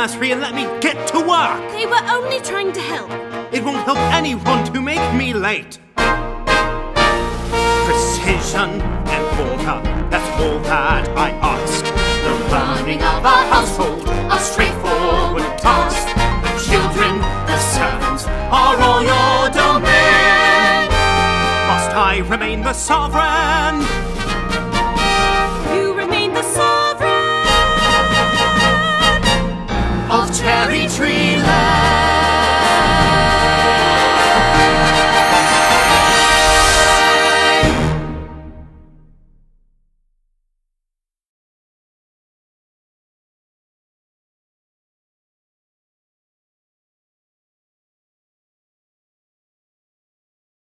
nursery and let me get to work. They were only trying to help. It won't help anyone to make me late. Precision and order, that's all that I ask. The running of a household, a straightforward task. The children, the servants, are all your domain. Must I remain the sovereign? You remain the sovereign Of Cherry Tree Land.